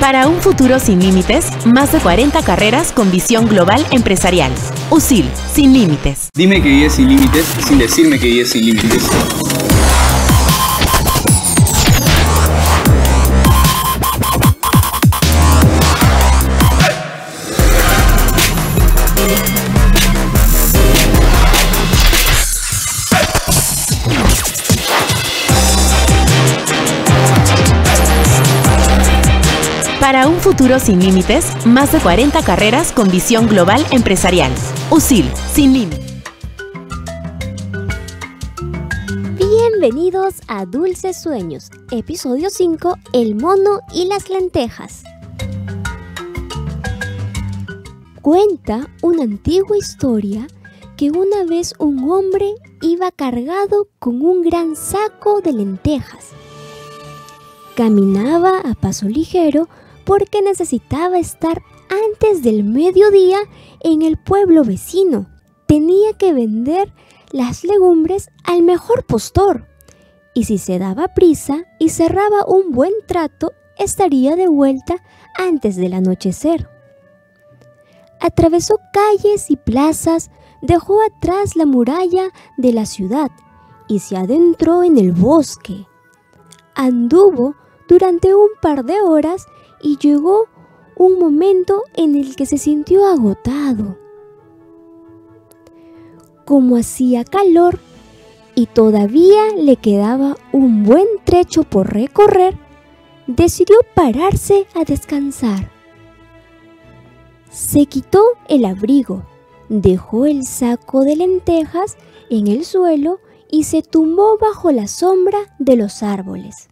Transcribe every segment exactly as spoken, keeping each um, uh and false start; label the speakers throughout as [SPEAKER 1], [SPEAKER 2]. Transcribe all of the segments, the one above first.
[SPEAKER 1] Para un futuro sin límites, más de cuarenta carreras con visión global empresarial. U S I L, sin límites.
[SPEAKER 2] Dime que guíes sin límites sin decirme que guíes sin límites.
[SPEAKER 1] Para un futuro sin límites, más de cuarenta carreras con visión global empresarial. U S I L, sin límites.
[SPEAKER 3] Bienvenidos a Dulces Sueños, episodio cinco, El mono y las lentejas. Cuenta una antigua historia que una vez un hombre iba cargado con un gran saco de lentejas. Caminaba a paso ligero porque necesitaba estar antes del mediodía en el pueblo vecino. Tenía que vender las legumbres al mejor postor, y si se daba prisa y cerraba un buen trato, estaría de vuelta antes del anochecer. Atravesó calles y plazas, dejó atrás la muralla de la ciudad y se adentró en el bosque. Anduvo durante un par de horas y llegó un momento en el que se sintió agotado. Como hacía calor y todavía le quedaba un buen trecho por recorrer, decidió pararse a descansar. Se quitó el abrigo, dejó el saco de lentejas en el suelo y se tumbó bajo la sombra de los árboles.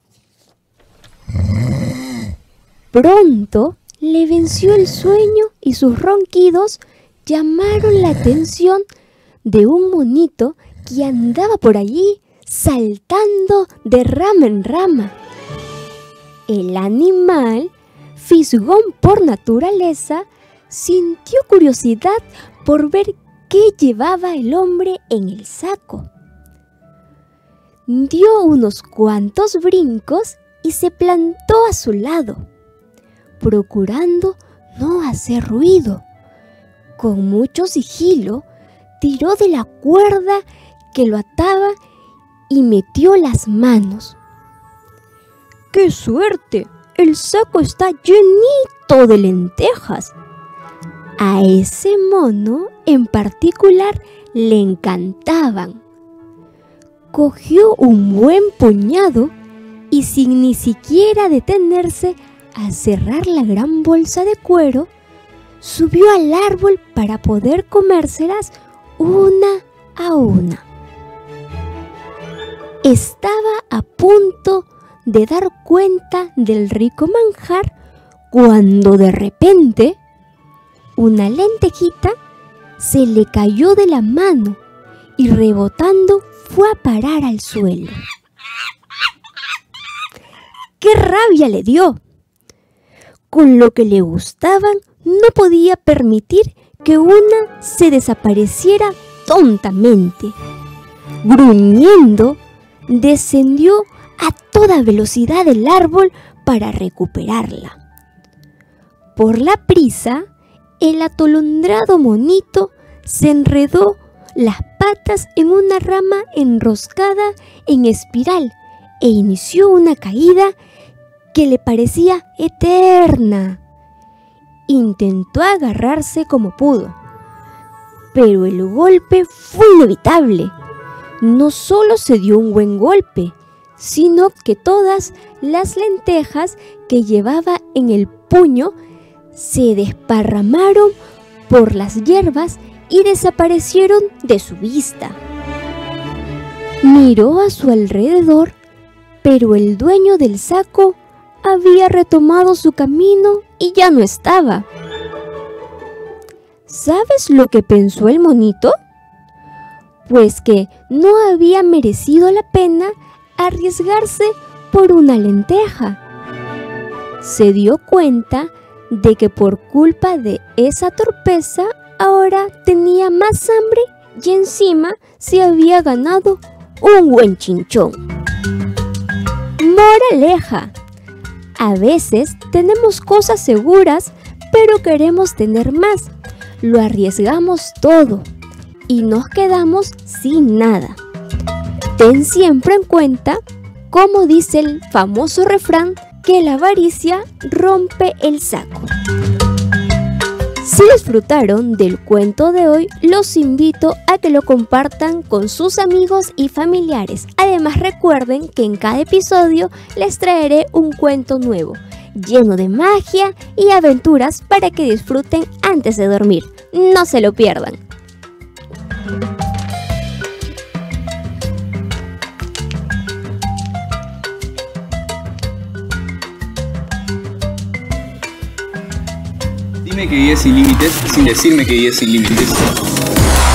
[SPEAKER 3] Pronto le venció el sueño y sus ronquidos llamaron la atención de un monito que andaba por allí saltando de rama en rama. El animal, fisgón por naturaleza, sintió curiosidad por ver qué llevaba el hombre en el saco. Dio unos cuantos brincos y se plantó a su lado, procurando no hacer ruido. Con mucho sigilo, tiró de la cuerda que lo ataba y metió las manos. ¡Qué suerte! El saco está llenito de lentejas. A ese mono en particular le encantaban. Cogió un buen puñado y sin ni siquiera detenerse a cerrar la gran bolsa de cuero, subió al árbol para poder comérselas una a una. Estaba a punto de dar cuenta del rico manjar cuando de repente una lentejita se le cayó de la mano y rebotando fue a parar al suelo. ¡Qué rabia le dio! Con lo que le gustaban, no podía permitir que una se desapareciera tontamente. Gruñendo, descendió a toda velocidad del árbol para recuperarla. Por la prisa, el atolondrado monito se enredó las patas en una rama enroscada en espiral e inició una caída que le parecía eterna. Intentó agarrarse como pudo, pero el golpe fue inevitable. No solo se dio un buen golpe, sino que todas las lentejas que llevaba en el puño se desparramaron por las hierbas y desaparecieron de su vista. Miró a su alrededor, pero el dueño del saco había retomado su camino y ya no estaba. ¿Sabes lo que pensó el monito? Pues que no había merecido la pena arriesgarse por una lenteja. Se dio cuenta de que por culpa de esa torpeza ahora tenía más hambre y encima se había ganado un buen chinchón. Moraleja: A veces tenemos cosas seguras, pero queremos tener más. Lo arriesgamos todo y nos quedamos sin nada. Ten siempre en cuenta, como dice el famoso refrán, que la avaricia rompe el saco. Si disfrutaron del cuento de hoy, los invito a que lo compartan con sus amigos y familiares. Además, recuerden que en cada episodio les traeré un cuento nuevo, lleno de magia y aventuras para que disfruten antes de dormir. No se lo pierdan.
[SPEAKER 2] Dime que vives sin límites sin decirme que vives sin límites.